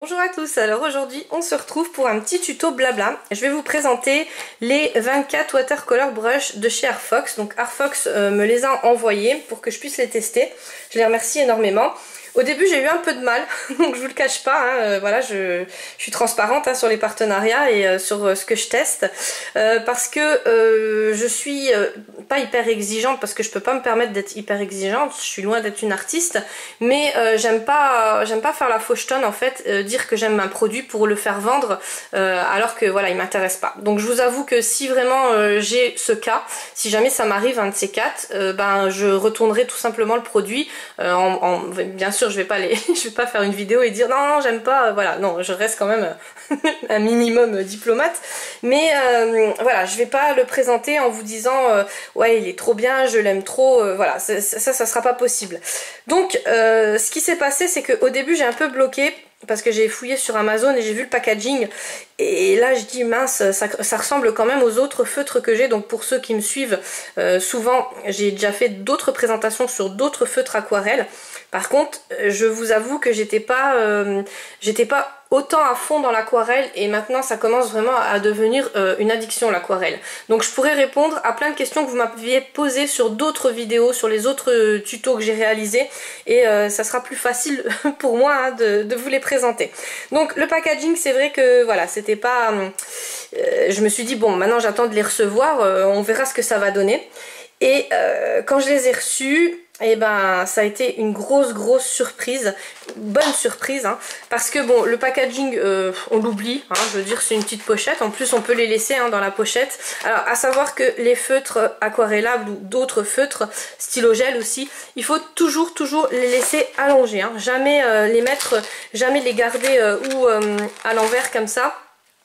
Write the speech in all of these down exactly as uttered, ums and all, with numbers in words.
Bonjour à tous, alors aujourd'hui on se retrouve pour un petit tuto blabla. Je vais vous présenter les vingt-quatre watercolor brush de chez Artfox. Donc Artfox euh, me les a envoyés pour que je puisse les tester. Je les remercie énormément. Au début j'ai eu un peu de mal, donc je vous le cache pas, hein, euh, voilà, je, je suis transparente hein, sur les partenariats et euh, sur euh, ce que je teste, euh, parce que euh, je suis euh, pas hyper exigeante, parce que je peux pas me permettre d'être hyper exigeante, je suis loin d'être une artiste, mais euh, j'aime pas, euh, j'aime pas faire la fauchetonne en fait, euh, dire que j'aime un produit pour le faire vendre, euh, alors que voilà, il m'intéresse pas. Donc je vous avoue que si vraiment euh, j'ai ce cas, si jamais ça m'arrive un de ces quatre, euh, ben je retournerai tout simplement le produit, euh, en, en, bien sûr je vais pas les, je vais pas faire une vidéo et dire non non j'aime pas, voilà, non, je reste quand même un minimum diplomate, mais euh, voilà, je vais pas le présenter en vous disant euh, ouais il est trop bien, je l'aime trop, euh, voilà, ça, ça ça sera pas possible. Donc euh, ce qui s'est passé, c'est qu'au début j'ai un peu bloqué parce que j'ai fouillé sur Amazon et j'ai vu le packaging et là je dis mince, ça, ça ressemble quand même aux autres feutres que j'ai. Donc pour ceux qui me suivent, euh, souvent j'ai déjà fait d'autres présentations sur d'autres feutres aquarelles. Par contre je vous avoue que j'étais pas euh, j'étais pas autant à fond dans l'aquarelle et maintenant ça commence vraiment à devenir euh, une addiction, l'aquarelle. Donc je pourrais répondre à plein de questions que vous m'aviez posées sur d'autres vidéos, sur les autres euh, tutos que j'ai réalisés, et euh, ça sera plus facile pour moi hein, de, de vous les présenter. Donc le packaging, c'est vrai que voilà, c'était pas... Euh, je me suis dit bon, maintenant j'attends de les recevoir, euh, on verra ce que ça va donner. Et euh, quand je les ai reçus, et eh ben ça a été une grosse grosse surprise, bonne surprise hein, parce que bon, le packaging euh, on l'oublie, hein, je veux dire c'est une petite pochette, en plus on peut les laisser hein, dans la pochette. Alors à savoir que les feutres aquarellables ou d'autres feutres stylogel aussi, il faut toujours toujours les laisser allongés, hein, jamais euh, les mettre, jamais les garder euh, ou euh, à l'envers comme ça,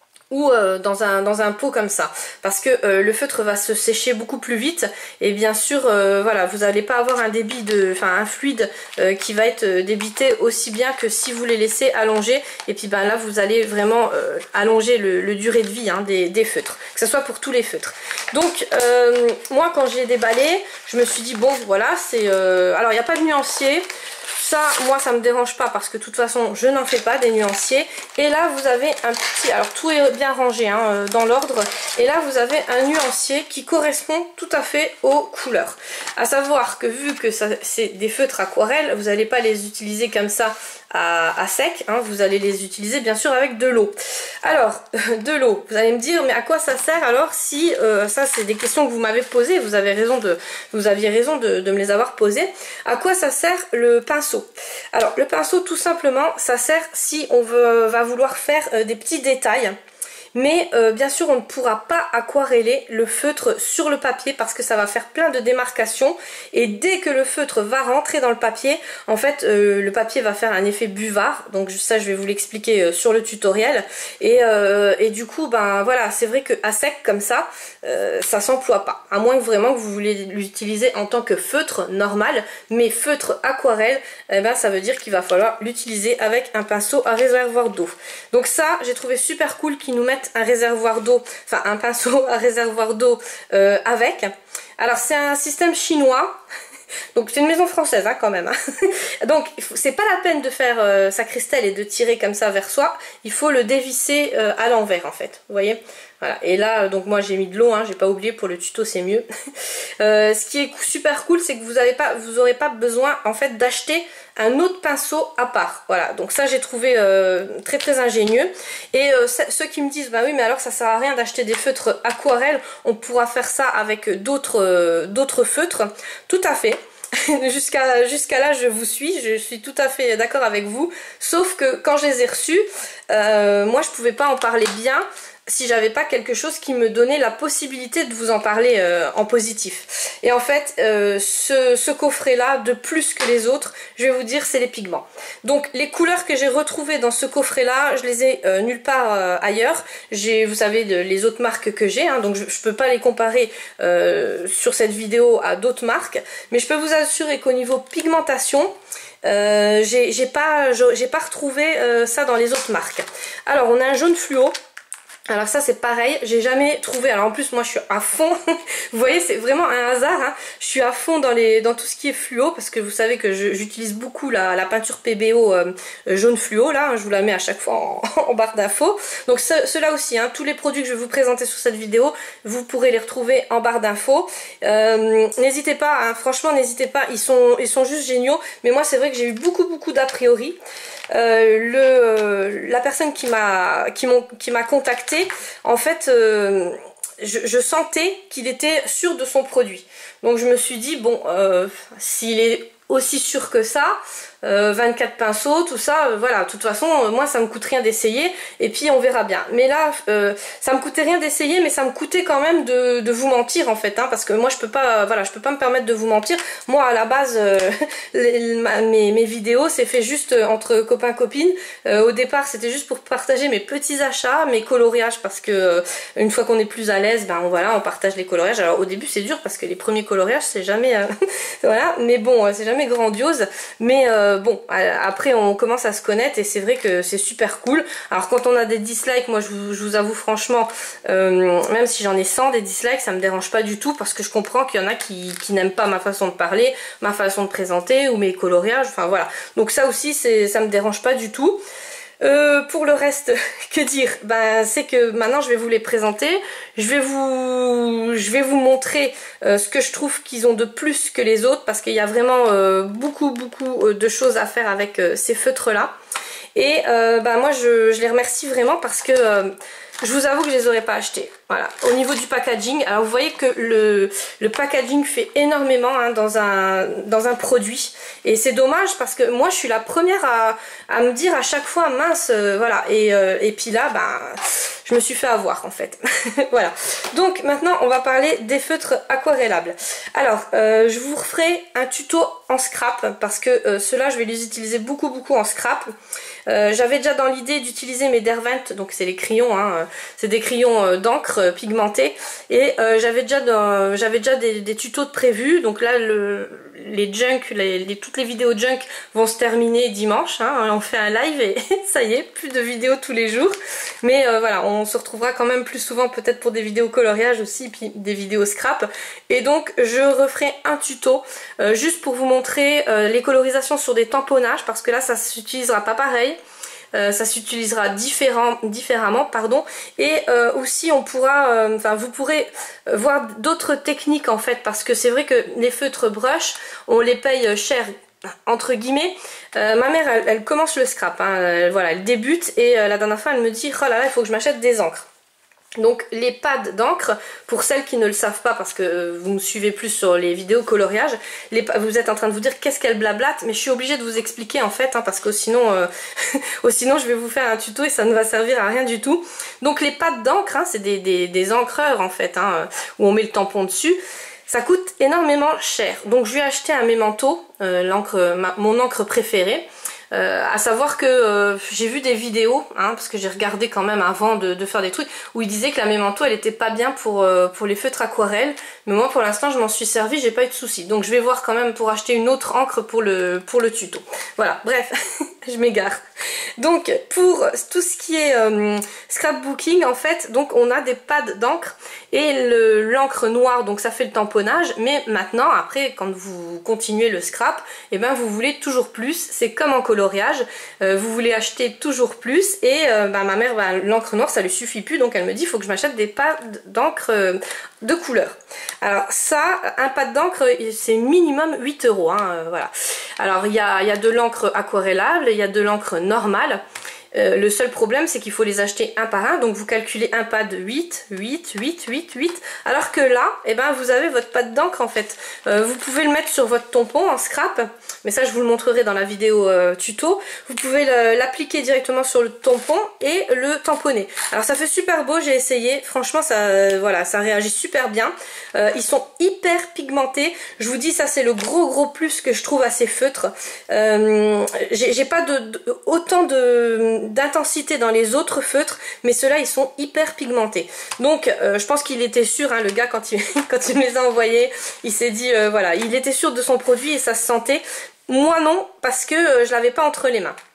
ou euh, dans un dans un pot comme ça, parce que euh, le feutre va se sécher beaucoup plus vite et bien sûr euh, voilà, vous n'allez pas avoir un débit de enfin un fluide euh, qui va être débité aussi bien que si vous les laissez allonger. Et puis ben là vous allez vraiment euh, allonger le, le durée de vie hein, des, des feutres, que ce soit pour tous les feutres. Donc euh, moi quand j'ai déballé, je me suis dit bon voilà, c'est euh... alors il n'y a pas de nuancier. Ça, moi, ça me dérange pas parce que de toute façon, je n'en fais pas des nuanciers. Et là, vous avez un petit... Alors, tout est bien rangé hein, dans l'ordre. Et là, vous avez un nuancier qui correspond tout à fait aux couleurs. À savoir que vu que c'est des feutres aquarelles, vous n'allez pas les utiliser comme ça à, à sec. Hein, vous allez les utiliser, bien sûr, avec de l'eau. Alors, de l'eau, vous allez me dire, mais à quoi ça sert alors si... Euh, ça, c'est des questions que vous m'avez posées. Vous avez raison de, vous aviez raison de, de me les avoir posées. À quoi ça sert le pinceau? Alors le pinceau, tout simplement ça sert si on veut, va vouloir faire euh, des petits détails, mais euh, bien sûr on ne pourra pas aquareller le feutre sur le papier parce que ça va faire plein de démarcations, et dès que le feutre va rentrer dans le papier, en fait euh, le papier va faire un effet buvard. Donc ça je vais vous l'expliquer euh, sur le tutoriel, et, euh, et du coup ben voilà, c'est vrai qu'à sec comme ça euh, ça s'emploie pas, à moins que vraiment que vous voulez l'utiliser en tant que feutre normal. Mais feutre aquarelle, eh ben, ça veut dire qu'il va falloir l'utiliser avec un pinceau à réservoir d'eau. Donc ça j'ai trouvé super cool qu'ils nous mettent un réservoir d'eau, enfin un pinceau à réservoir d'eau euh, avec. Alors c'est un système chinois, donc c'est une maison française hein, quand même hein. Donc c'est pas la peine de faire euh, sa cristelle et de tirer comme ça vers soi, il faut le dévisser euh, à l'envers en fait, vous voyez. Voilà. Et là donc moi j'ai mis de l'eau, hein, j'ai pas oublié, pour le tuto c'est mieux. euh, ce qui est super cool, c'est que vous n'avez pas, vous aurez pas besoin en fait d'acheter un autre pinceau à part. Voilà, donc ça j'ai trouvé euh, très très ingénieux. Et euh, ceux qui me disent bah oui mais alors ça sert à rien d'acheter des feutres aquarelles, on pourra faire ça avec d'autres euh, d'autres feutres. Tout à fait. Jusqu'à jusqu'à là je vous suis, je suis tout à fait d'accord avec vous, sauf que quand je les ai reçus, euh, moi je pouvais pas en parler bien si j'avais pas quelque chose qui me donnait la possibilité de vous en parler euh, en positif. Et en fait euh, ce, ce coffret là, de plus que les autres, je vais vous dire, c'est les pigments. Donc les couleurs que j'ai retrouvées dans ce coffret là, je les ai euh, nulle part euh, ailleurs. J'ai, vous savez, de, les autres marques que j'ai hein, donc je, je peux pas les comparer euh, sur cette vidéo à d'autres marques, mais je peux vous assurer qu'au niveau pigmentation, euh, j'ai pas, j'ai pas retrouvé euh, ça dans les autres marques. Alors on a un jaune fluo. Alors ça c'est pareil, j'ai jamais trouvé, alors en plus moi je suis à fond, vous voyez c'est vraiment un hasard, hein. Je suis à fond dans, les, dans tout ce qui est fluo, parce que vous savez que j'utilise beaucoup la, la peinture P B O euh, jaune fluo, là, hein, je vous la mets à chaque fois en, en barre d'infos. Donc ce, ceux-là aussi, hein, tous les produits que je vais vous présenter sur cette vidéo, vous pourrez les retrouver en barre d'infos. Euh, n'hésitez pas, hein, franchement n'hésitez pas, ils sont, ils sont juste géniaux, mais moi c'est vrai que j'ai eu beaucoup beaucoup d'a priori. Euh, le, euh, la personne qui m'a qui m'ont qui m'a contacté, en fait euh, je, je sentais qu'il était sûr de son produit, donc je me suis dit bon euh, s'il est aussi sûr que ça, euh, vingt-quatre pinceaux, tout ça, euh, voilà, de toute façon, euh, moi ça me coûte rien d'essayer, et puis on verra bien. Mais là, euh, ça me coûtait rien d'essayer, mais ça me coûtait quand même de, de vous mentir en fait, hein, parce que moi je peux pas, voilà, je peux pas me permettre de vous mentir. Moi à la base, euh, les, ma, mes, mes vidéos, c'est fait juste entre copains copines. Euh, au départ, c'était juste pour partager mes petits achats, mes coloriages, parce que euh, une fois qu'on est plus à l'aise, ben voilà, on partage les coloriages. Alors au début c'est dur parce que les premiers coloriages c'est jamais, euh, voilà, mais bon, c'est jamais grandiose, mais euh, bon, après on commence à se connaître et c'est vrai que c'est super cool. Alors quand on a des dislikes, moi je vous, je vous avoue franchement, euh, même si j'en ai cent des dislikes, ça me dérange pas du tout, parce que je comprends qu'il y en a qui, qui n'aiment pas ma façon de parler, ma façon de présenter ou mes coloriages, enfin voilà. Donc ça aussi, ça me dérange pas du tout. Euh, pour le reste, que dire? Ben, c'est que maintenant je vais vous les présenter. Je vais vous, je vais vous montrer euh, ce que je trouve qu'ils ont de plus que les autres, parce qu'il y a vraiment euh, beaucoup beaucoup de choses à faire avec euh, ces feutres là. Et euh, ben moi je, je les remercie vraiment, parce que euh, je vous avoue que je les aurais pas achetés. Voilà. Au niveau du packaging, alors vous voyez que le, le packaging fait énormément, hein, dans, un, dans un produit. Et c'est dommage, parce que moi je suis la première à, à me dire à chaque fois mince, euh, voilà. Et, euh, et puis là, ben, je me suis fait avoir en fait. Voilà. Donc maintenant on va parler des feutres aquarellables. Alors euh, je vous referai un tuto en scrap, parce que euh, ceux-là je vais les utiliser beaucoup beaucoup en scrap. Euh, J'avais déjà dans l'idée d'utiliser mes Derwent, donc c'est les crayons, hein, c'est des crayons euh, d'encre euh, pigmentés, et euh, j'avais déjà, dans, j'avais déjà des, des tutos de prévus. Donc là le, les junk, les, les, toutes les vidéos junk vont se terminer dimanche, hein, on fait un live et ça y est, plus de vidéos tous les jours, mais euh, voilà, on se retrouvera quand même plus souvent peut-être pour des vidéos coloriage aussi, puis des vidéos scrap. Et donc je referai un tuto euh, juste pour vous montrer euh, les colorisations sur des tamponnages, parce que là ça s'utilisera pas pareil. Euh, ça s'utilisera différent, différemment, pardon, et euh, aussi on pourra, enfin euh, vous pourrez voir d'autres techniques en fait, parce que c'est vrai que les feutres brush, on les paye cher entre guillemets. Euh, ma mère elle, elle commence le scrap, hein, euh, voilà, elle débute, et euh, la dernière fois elle me dit oh là là, il faut que je m'achète des encres. Donc les pads d'encre, pour celles qui ne le savent pas, parce que vous me suivez plus sur les vidéos coloriage, les, vous êtes en train de vous dire qu'est-ce qu'elle blablate, mais je suis obligée de vous expliquer en fait, hein, parce que sinon, euh, sinon je vais vous faire un tuto et ça ne va servir à rien du tout. Donc les pads d'encre, hein, c'est des, des, des encreurs en fait, hein, où on met le tampon dessus. Ça coûte énormément cher. Donc je lui ai acheté un Memento, euh, l'encre, mon encre préférée. Euh, à savoir que euh, j'ai vu des vidéos, hein, parce que j'ai regardé quand même avant de, de faire des trucs, où ils disaient que la Memento elle était pas bien pour, euh, pour les feutres aquarelles, mais moi pour l'instant je m'en suis servi, j'ai pas eu de soucis. Donc je vais voir quand même pour acheter une autre encre pour le, pour le tuto. Voilà, bref, je m'égare. Donc pour tout ce qui est euh, scrapbooking en fait, donc on a des pads d'encre et l'encre noire, donc ça fait le tamponnage, mais maintenant après quand vous continuez le scrap, et eh ben vous voulez toujours plus, c'est comme en coloriage, euh, vous voulez acheter toujours plus, et euh, ben, ma mère, ben, l'encre noire ça lui suffit plus, donc elle me dit il faut que je m'achète des pads d'encre euh, de couleur. Alors ça, un pad d'encre c'est minimum huit euros, hein, euh, voilà. Alors il y a, y a de l'encre aquarellable, il y a de l'encre normale. Euh, le seul problème c'est qu'il faut les acheter un par un, donc vous calculez un pad huit, huit, huit, huit, huit, alors que là, eh ben, vous avez votre pad d'encre en fait. Euh, vous pouvez le mettre sur votre tampon en scrap, mais ça je vous le montrerai dans la vidéo euh, tuto. Vous pouvez l'appliquer directement sur le tampon et le tamponner. Alors ça fait super beau, j'ai essayé, franchement ça, euh, voilà, ça réagit super bien. Euh, ils sont hyper pigmentés, je vous dis ça c'est le gros gros plus que je trouve à ces feutres. Euh, j'ai pas de, de, autant de d'intensité dans les autres feutres, mais ceux-là ils sont hyper pigmentés. Donc euh, je pense qu'il était sûr, hein, le gars quand il, quand il me les a envoyés, il s'est dit euh, voilà, il était sûr de son produit et ça se sentait. Moi non, parce que euh, je l'avais pas entre les mains.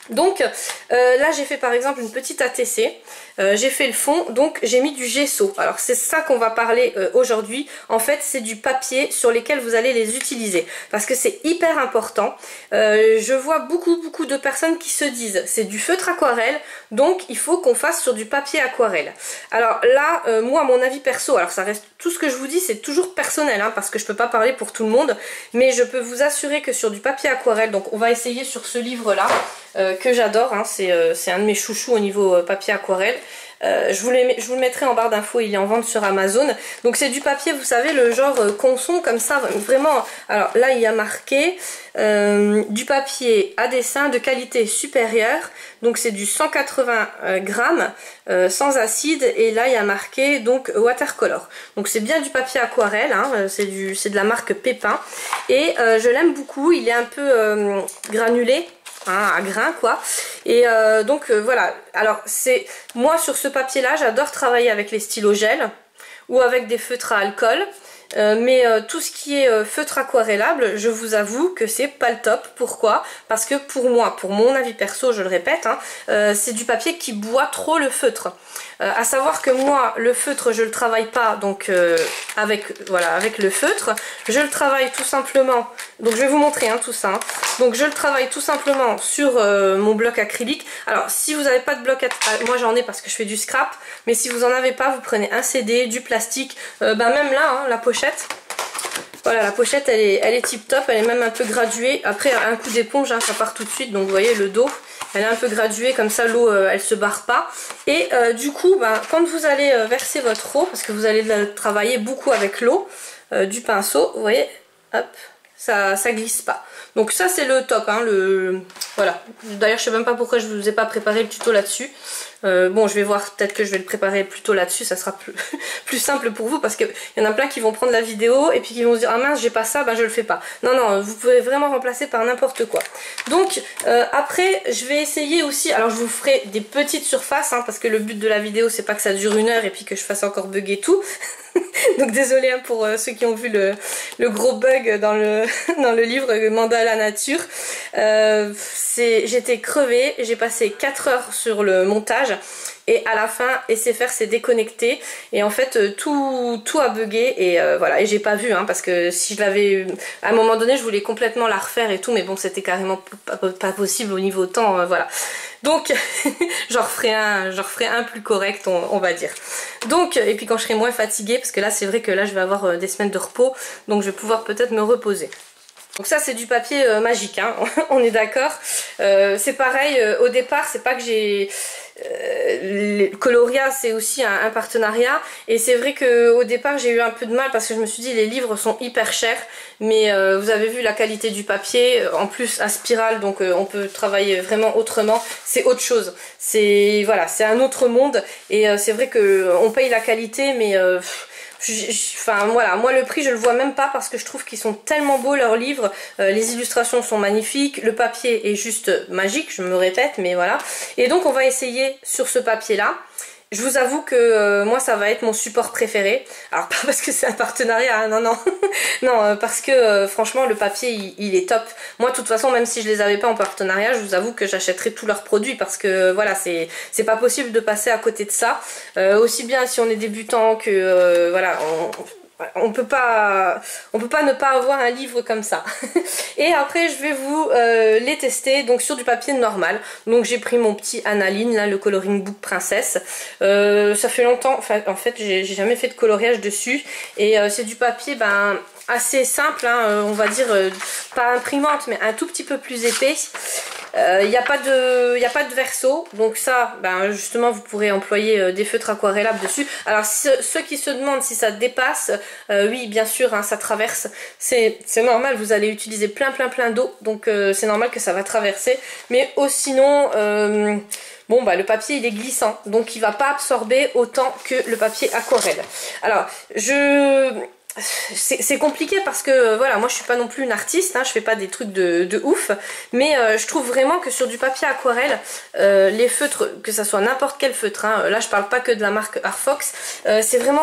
Donc euh, là j'ai fait par exemple une petite A T C, euh, j'ai fait le fond, donc j'ai mis du gesso. Alors c'est ça qu'on va parler euh, aujourd'hui. En fait c'est du papier sur lesquels vous allez les utiliser, parce que c'est hyper important. euh, Je vois beaucoup beaucoup de personnes qui se disent c'est du feutre aquarelle, donc il faut qu'on fasse sur du papier aquarelle. Alors là euh, moi à mon avis perso, alors ça reste, tout ce que je vous dis c'est toujours personnel hein, parce que je peux pas parler pour tout le monde, mais je peux vous assurer que sur du papier aquarelle, donc on va essayer sur ce livre là euh, que j'adore, hein, c'est euh, un de mes chouchous au niveau euh, papier aquarelle. Euh, je, vous les, je vous le mettrai en barre d'infos, il est en vente sur Amazon. Donc c'est du papier, vous savez, le genre euh, conson comme ça, vraiment. Alors là il y a marqué euh, du papier à dessin de qualité supérieure. Donc c'est du cent quatre-vingts grammes euh, sans acide, et là il y a marqué donc watercolor. Donc c'est bien du papier aquarelle, hein, c'est du c'est de la marque Pépin, et euh, je l'aime beaucoup. Il est un peu euh, granulé. Hein, à grains quoi, et euh, donc euh, voilà. Alors c'est moi sur ce papier là j'adore travailler avec les stylos gel ou avec des feutres à alcool, euh, mais euh, tout ce qui est euh, feutre aquarellable, je vous avoue que c'est pas le top. Pourquoi? Parce que pour moi, pour mon avis perso, je le répète, hein, euh, c'est du papier qui boit trop le feutre. Euh, à savoir que moi le feutre je le travaille pas donc euh, avec voilà avec le feutre, je le travaille tout simplement, donc je vais vous montrer hein, tout ça, hein. Donc je le travaille tout simplement sur euh, mon bloc acrylique. Alors si vous n'avez pas de bloc acrylique, moi j'en ai parce que je fais du scrap, mais si vous en avez pas, vous prenez un C D, du plastique, euh, bah même là hein, la pochette. Voilà, la pochette elle est, elle est tip top, elle est même un peu graduée. Après un coup d'éponge hein, ça part tout de suite, donc vous voyez le dos elle est un peu graduée, comme ça l'eau euh, elle se barre pas. Et euh, du coup bah, quand vous allez euh, verser votre eau, parce que vous allez travailler beaucoup avec l'eau euh, du pinceau, vous voyez, hop, ça, ça glisse pas. Donc ça c'est le top, hein, le... voilà. D'ailleurs je sais même pas pourquoi je vous ai pas préparé le tuto là-dessus. Euh, bon je vais voir, peut-être que je vais le préparer plutôt là-dessus, ça sera plus, plus simple pour vous, parce qu'il y en a plein qui vont prendre la vidéo et puis qui vont se dire ah mince j'ai pas ça, ben je le fais pas. Non non, vous pouvez vraiment remplacer par n'importe quoi. Donc euh, après je vais essayer aussi, alors je vous ferai des petites surfaces hein, parce que le but de la vidéo c'est pas que ça dure une heure et puis que je fasse encore bugger tout. Donc désolé hein, pour euh, ceux qui ont vu le, le gros bug dans le, dans le livre Mandala Nature. Euh, J'étais crevée, j'ai passé quatre heures sur le montage et à la fin S F R s'est déconnecté et en fait euh, tout, tout a bugué et euh, voilà, et j'ai pas vu hein, parce que si je l'avais à un moment donné je voulais complètement la refaire et tout, mais bon c'était carrément pas, pas possible au niveau temps, euh, voilà. Donc j'en referai un, j'en referai un plus correct on, on va dire. Donc et puis quand je serai moins fatiguée, parce que là c'est vrai que là je vais avoir euh, des semaines de repos, donc je vais pouvoir peut-être me reposer. Donc ça c'est du papier euh, magique hein, on est d'accord. Euh, c'est pareil, euh, au départ c'est pas que j'ai... Euh, Coloria c'est aussi un, un partenariat, et c'est vrai que au départ j'ai eu un peu de mal parce que je me suis dit les livres sont hyper chers, mais euh, vous avez vu la qualité du papier, en plus à spirale, donc euh, on peut travailler vraiment autrement, c'est autre chose, c'est voilà, c'est un autre monde, et euh, c'est vrai que on paye la qualité, mais euh, enfin voilà, moi le prix je le vois même pas parce que je trouve qu'ils sont tellement beaux leurs livres, euh, les illustrations sont magnifiques, le papier est juste magique, je me répète, mais voilà. Et donc on va essayer sur ce papier là. Je vous avoue que euh, moi ça va être mon support préféré. Alors pas parce que c'est un partenariat, hein, non non. Non, euh, parce que euh, franchement le papier il, il est top. Moi de toute façon même si je les avais pas en partenariat, je vous avoue que j'achèterais tous leurs produits parce que voilà, c'est c'est pas possible de passer à côté de ça. Euh, aussi bien si on est débutant que euh, voilà, on, on peut pas on peut pas ne pas avoir un livre comme ça. Et après je vais vous euh, les tester donc sur du papier normal. Donc j'ai pris mon petit Analine là, le coloring book princesse. Euh, ça fait longtemps, enfin en fait j'ai jamais fait de coloriage dessus, et euh, c'est du papier ben assez simple hein, euh, on va dire, euh, pas imprimante mais un tout petit peu plus épais. Il euh, n'y a pas de, y a pas de verso, donc ça, ben justement, vous pourrez employer euh, des feutres aquarellables dessus. Alors ce, ceux qui se demandent si ça dépasse, euh, oui, bien sûr, hein, ça traverse. C'est normal, vous allez utiliser plein, plein, plein d'eau, donc euh, c'est normal que ça va traverser. Mais oh, sinon, euh, bon, bah le papier il est glissant, donc il va pas absorber autant que le papier aquarelle. Alors, je c'est compliqué parce que voilà, moi je suis pas non plus une artiste, hein, je fais pas des trucs de, de ouf, mais euh, je trouve vraiment que sur du papier aquarelle, euh, les feutres, que ça soit n'importe quel feutre, hein, là je parle pas que de la marque Arfox, euh, c'est vraiment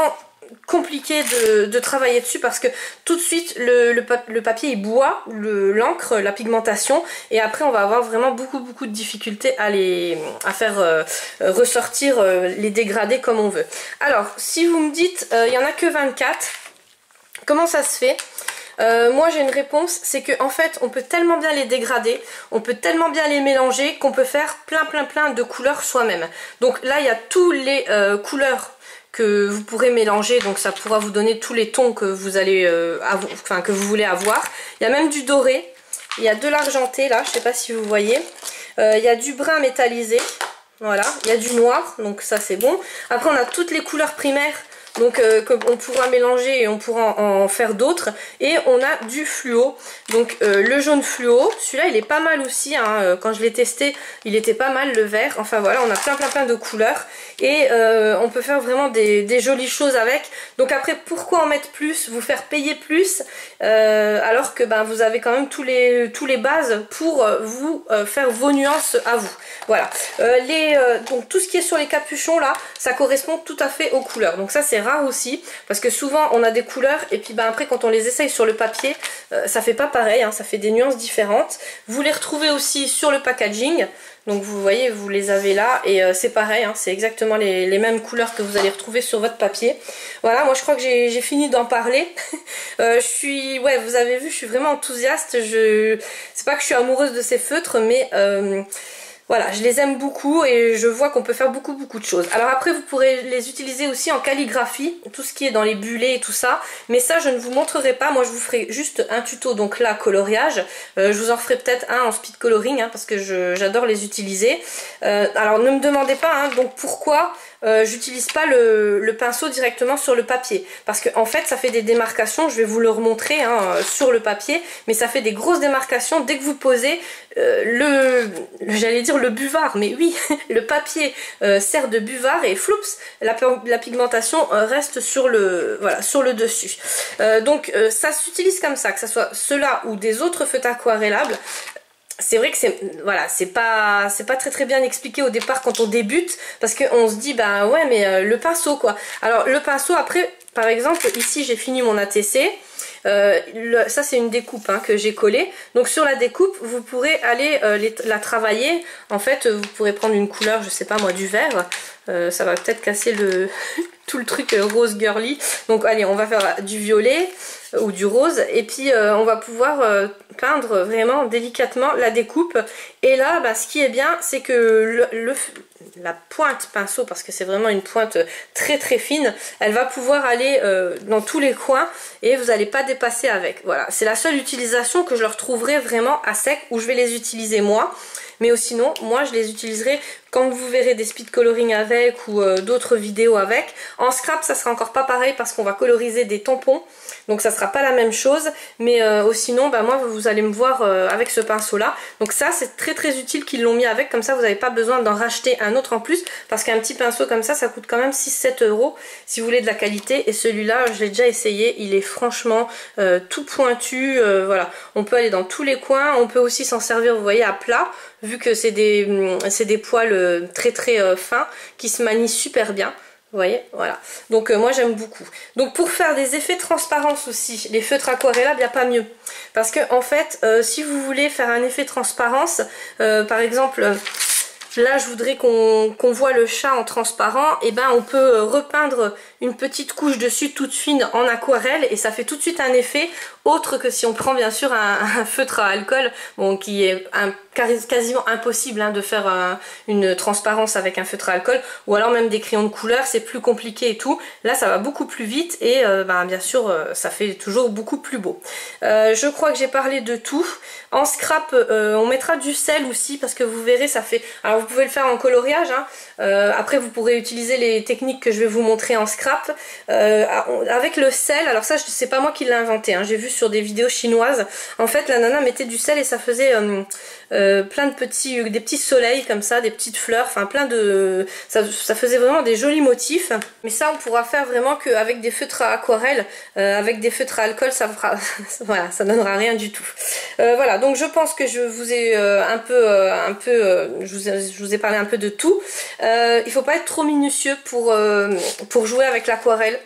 compliqué de, de travailler dessus parce que tout de suite le, le, le papier il boit l'encre, la pigmentation, et après on va avoir vraiment beaucoup beaucoup de difficultés à, les, à faire euh, ressortir euh, les dégradés comme on veut. Alors si vous me dites il euh, n'y en a que vingt-quatre, comment ça se fait? Euh, moi j'ai une réponse, c'est que en fait on peut tellement bien les dégrader, on peut tellement bien les mélanger qu'on peut faire plein plein plein de couleurs soi-même. Donc là il y a tous les euh, couleurs que vous pourrez mélanger, donc ça pourra vous donner tous les tons que vous allez euh, avoir, enfin que vous voulez avoir. Il y a même du doré, il y a de l'argenté là, je sais pas si vous voyez, euh, il y a du brun métallisé, voilà, il y a du noir, donc ça c'est bon. Après on a toutes les couleurs primaires, donc euh, qu'on pourra mélanger et on pourra en, en faire d'autres, et on a du fluo, donc euh, le jaune fluo, celui-là il est pas mal aussi, hein. Quand je l'ai testé il était pas mal, le vert, enfin voilà, on a plein plein plein de couleurs et euh, on peut faire vraiment des, des jolies choses avec. Donc après pourquoi en mettre plus, vous faire payer plus euh, alors que ben, vous avez quand même tous les, tous les bases pour vous euh, faire vos nuances à vous. Voilà, euh, les, euh, donc tout ce qui est sur les capuchons là, ça correspond tout à fait aux couleurs, donc ça c'est rare aussi parce que souvent on a des couleurs et puis ben après quand on les essaye sur le papier euh, ça fait pas pareil, hein, ça fait des nuances différentes. Vous les retrouvez aussi sur le packaging, donc vous voyez, vous les avez là et euh, c'est pareil, hein, c'est exactement les, les mêmes couleurs que vous allez retrouver sur votre papier. Voilà, moi je crois que j'ai fini d'en parler. euh, je suis, ouais, vous avez vu, je suis vraiment enthousiaste. Je, c'est pas que je suis amoureuse de ces feutres, mais euh, voilà, je les aime beaucoup et je vois qu'on peut faire beaucoup beaucoup de choses. Alors après vous pourrez les utiliser aussi en calligraphie, tout ce qui est dans les bullets et tout ça, mais ça je ne vous montrerai pas. Moi je vous ferai juste un tuto, donc là coloriage, euh, je vous en ferai peut-être un en speed coloring, hein, parce que j'adore les utiliser. Euh, alors ne me demandez pas hein, donc pourquoi Euh, j'utilise pas le, le pinceau directement sur le papier, parce que en fait ça fait des démarcations, je vais vous le remontrer hein, sur le papier, mais ça fait des grosses démarcations dès que vous posez euh, le, j'allais dire le buvard, mais oui, le papier euh, sert de buvard et floups, la, la pigmentation reste sur le, voilà, sur le dessus. Euh, donc euh, ça s'utilise comme ça, que ce soit ceux-là ou des autres feutres aquarellables. C'est vrai que c'est voilà, c'est pas c'est pas très très bien expliqué au départ quand on débute, parce qu'on se dit bah ouais mais euh, le pinceau quoi. Alors le pinceau après, par exemple ici j'ai fini mon A T C. Euh, le, ça c'est une découpe hein, que j'ai collée, donc sur la découpe vous pourrez aller euh, les, la travailler. En fait vous pourrez prendre une couleur, je sais pas moi, du vert, euh, ça va peut-être casser le tout le truc euh, rose girly, donc allez on va faire du violet euh, ou du rose, et puis euh, on va pouvoir euh, peindre vraiment délicatement la découpe. Et là bah, ce qui est bien c'est que le, le, la pointe pinceau, parce que c'est vraiment une pointe très très fine, elle va pouvoir aller euh, dans tous les coins et vous n'allez pas dépasser avec. Voilà, c'est la seule utilisation que je leur trouverai vraiment à sec, où je vais les utiliser moi. Mais sinon, moi je les utiliserai quand vous verrez des speed coloring avec ou euh, d'autres vidéos avec. En scrap ça sera encore pas pareil parce qu'on va coloriser des tampons, donc ça sera pas la même chose. Mais euh, sinon bah, moi vous allez me voir euh, avec ce pinceau là. Donc ça c'est très très utile qu'ils l'ont mis avec, comme ça vous n'avez pas besoin d'en racheter un autre en plus, parce qu'un petit pinceau comme ça ça coûte quand même six sept euros si vous voulez de la qualité. Et celui-là je l'ai déjà essayé, il est franchement euh, tout pointu, euh, voilà, on peut aller dans tous les coins. On peut aussi s'en servir, vous voyez, à plat, vu que c'est des, c'est des poils très très euh, fins qui se manient super bien. Vous voyez, voilà. Donc euh, moi j'aime beaucoup. Donc pour faire des effets de transparence aussi, les feutres aquarellables, il n'y a pas mieux. Parce que en fait, euh, si vous voulez faire un effet de transparence, euh, par exemple, euh, là je voudrais qu'on qu'on voit le chat en transparent, et ben on peut repeindre une petite couche dessus toute fine en aquarelle, et ça fait tout de suite un effet autre que si on prend bien sûr un, un feutre à alcool, bon, qui est un, quasiment impossible hein, de faire un, une transparence avec un feutre à alcool, ou alors même des crayons de couleur, c'est plus compliqué et tout. Là ça va beaucoup plus vite et euh, ben, bien sûr euh, ça fait toujours beaucoup plus beau. Euh, je crois que j'ai parlé de tout. En scrap euh, on mettra du sel aussi, parce que vous verrez ça fait, alors vous pouvez le faire en coloriage hein. euh, après vous pourrez utiliser les techniques que je vais vous montrer en scrap. Euh, avec le sel, alors ça c'est pas moi qui l'ai inventé hein. J'ai vu sur des vidéos chinoises, en fait la nana mettait du sel et ça faisait euh, euh, plein de petits, des petits soleils comme ça, des petites fleurs, enfin plein de, ça, ça faisait vraiment des jolis motifs. Mais ça on pourra faire vraiment qu'avec des feutres à aquarelle, euh, avec des feutres à alcool ça fera, voilà, ça donnera rien du tout. Euh, voilà, donc je pense que je vous ai euh, un peu, euh, un peu, euh, je, vous ai, je vous ai parlé un peu de tout. Euh, il faut pas être trop minutieux pour, euh, pour jouer avec l'aquarelle.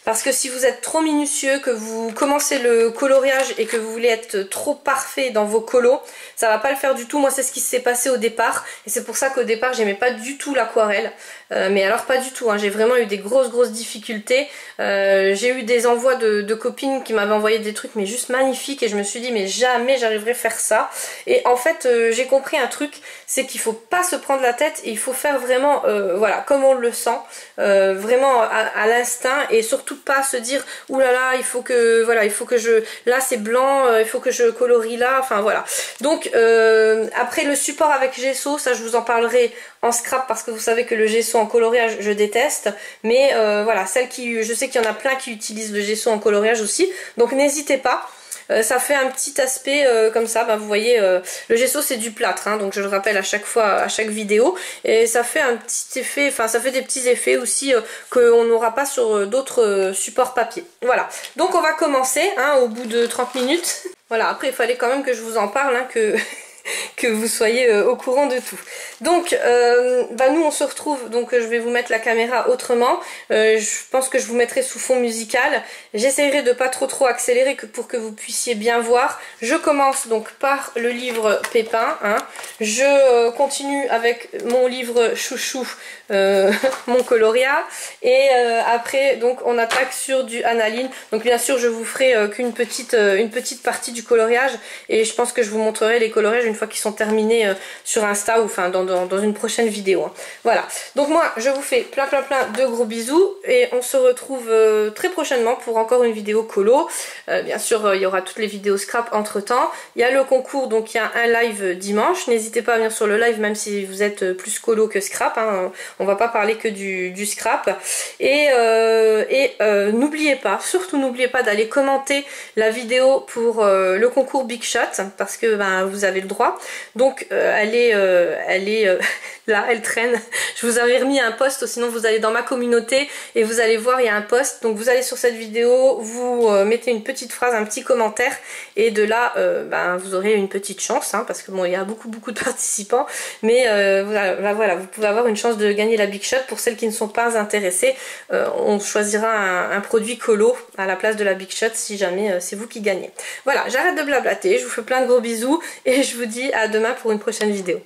parce que si vous êtes trop minutieux, que vous commencez le coloriage et que vous voulez être trop parfait dans vos colos, ça va pas le faire du tout. Moi c'est ce qui s'est passé au départ et c'est pour ça qu'au départ j'aimais pas du tout l'aquarelle, euh, mais alors pas du tout, hein. J'ai vraiment eu des grosses grosses difficultés. Euh, j'ai eu des envois de, de copines qui m'avaient envoyé des trucs mais juste magnifiques et je me suis dit mais jamais j'arriverai à faire ça. Et en fait euh, j'ai compris un truc, c'est qu'il faut pas se prendre la tête et il faut faire vraiment euh, voilà comme on le sent, euh, vraiment à, à l'instinct, et surtout pas se dire oulala là là, il faut que voilà il faut que je là c'est blanc, euh, il faut que je colorie là, enfin voilà. Donc euh, après le support avec gesso, ça je vous en parlerai en scrap parce que vous savez que le gesso en coloriage je déteste, mais euh, voilà, celle qui, je sais qu'il y en a plein qui utilisent le gesso en coloriage aussi, donc n'hésitez pas. Euh, ça fait un petit aspect euh, comme ça, bah, vous voyez euh, le gesso c'est du plâtre, hein, donc je le rappelle à chaque fois, à chaque vidéo, et ça fait un petit effet, enfin ça fait des petits effets aussi euh, qu'on n'aura pas sur euh, d'autres euh, supports papier. Voilà, donc on va commencer hein, au bout de trente minutes. Voilà, après il fallait quand même que je vous en parle, hein, que... que vous soyez euh, au courant de tout. Donc euh, bah nous on se retrouve, donc euh, je vais vous mettre la caméra autrement, euh, je pense que je vous mettrai sous fond musical, j'essaierai de pas trop trop accélérer que pour que vous puissiez bien voir. Je commence donc par le livre Pépin, hein. Je euh, continue avec mon livre chouchou, euh, mon coloria, et euh, après donc on attaque sur du analine. Donc bien sûr je vous ferai euh, qu'une petite, euh, une petite partie du coloriage, et je pense que je vous montrerai les coloriages une fois qu'ils sont terminés euh, sur Insta ou enfin dans, dans, dans une prochaine vidéo, hein. Voilà, donc moi je vous fais plein plein plein de gros bisous et on se retrouve euh, très prochainement pour encore une vidéo colo. Euh, bien sûr euh, il y aura toutes les vidéos scrap entre temps, il y a le concours, donc il y a un live dimanche, n'hésitez pas à venir sur le live même si vous êtes plus colo que scrap, hein. On va pas parler que du, du scrap, et, euh, et euh, n'oubliez pas, surtout n'oubliez pas d'aller commenter la vidéo pour euh, le concours Big Shot, parce que ben, vous avez le droit. Donc euh, elle est, euh, elle est euh, là, elle traîne. Je vous avais remis un post, sinon vous allez dans ma communauté et vous allez voir, il y a un post. Donc vous allez sur cette vidéo, vous euh, mettez une petite phrase, un petit commentaire, et de là euh, ben, vous aurez une petite chance, hein, parce que bon il y a beaucoup beaucoup de participants, mais euh, voilà, voilà, vous pouvez avoir une chance de gagner la Big Shot. Pour celles qui ne sont pas intéressées, euh, on choisira un, un produit colo à la place de la Big Shot si jamais euh, c'est vous qui gagnez. Voilà, j'arrête de blablater, je vous fais plein de gros bisous et je vous dis à demain pour une prochaine vidéo.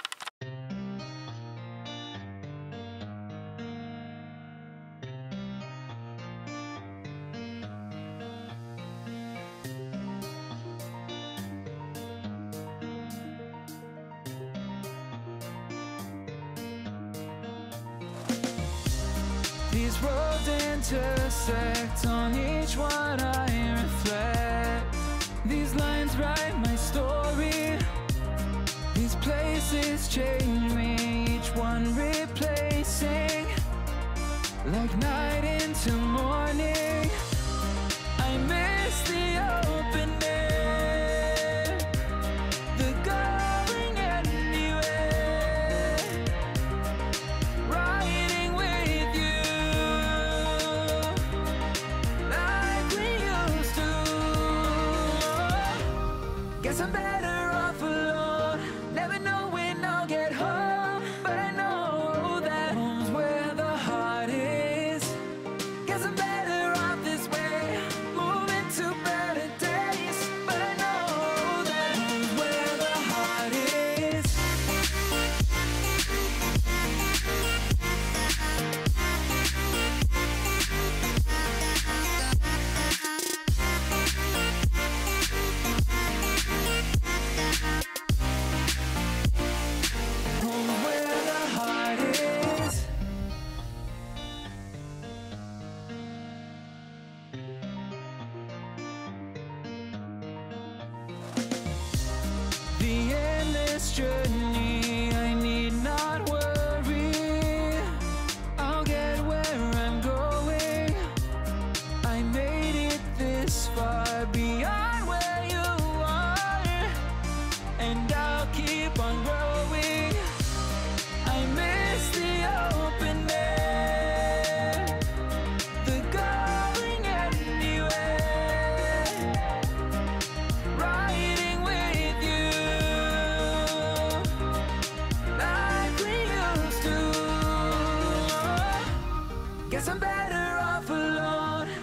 These roads intersect, on each one I reflect. These lines write my story. These places change me, each one replacing. Like night into morning, I miss the open air, the going anywhere, riding with you like we used to. Guess I'm better off alone, never know when I'll get home, but I know that home's where the heart is. Guess I'm better off this way, moving to better days, but I know that home's where the heart is. Home's where the heart is. The endless journey, I need not worry, I'll get where I'm going. I made it this far, beyond where you are, and I'll keep on growing. I miss the open air, the going anywhere, riding with you like we used to. Guess I'm better off alone,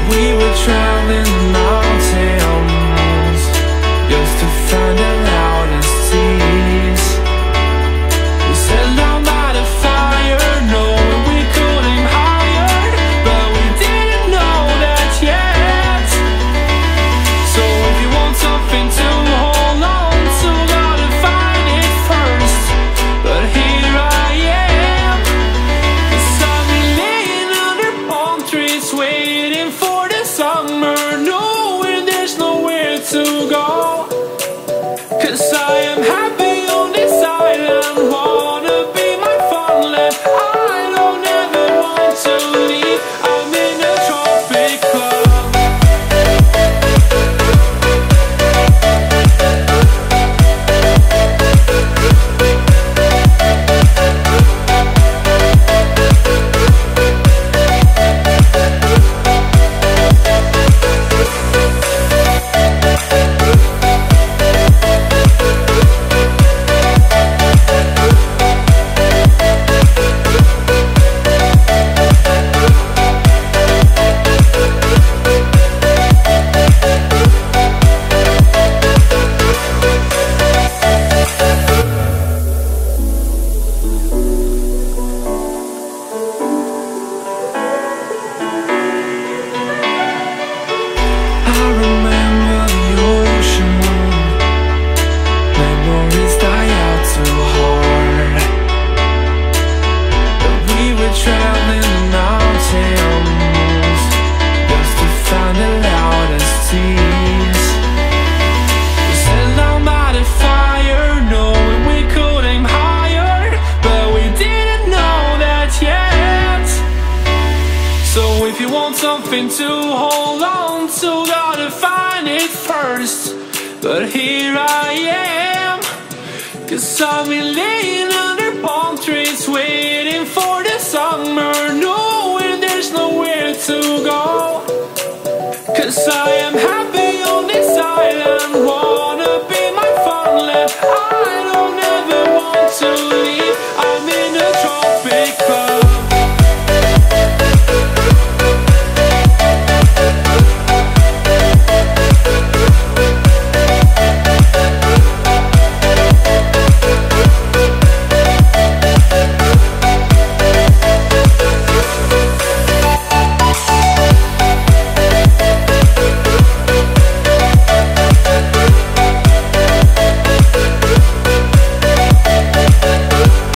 we were traveling the mountains just to find the loudest tears. We sat down by the fire, knowing we could aim higher, but we didn't know that yet. So if you want something to hold on to, gotta find it first. But here I am, 'cause I've been laying under palm trees, waiting for the summer, knowing there's nowhere to go. 'Cause I am happy on this island, wanna be my farmland. I don't ever want to leave, I'm in a tropic club. I remember the ocean, memories die out too hard. But we were traveling the mountains just to find the loudest tears. We sat down by the fire, knowing we could aim higher, but we didn't know that yet. So if you want something to hold on to, gotta find it first. But here I am, 'cause I've been laying under palm trees, waiting for the summer, knowing there's nowhere to go. 'Cause I am happy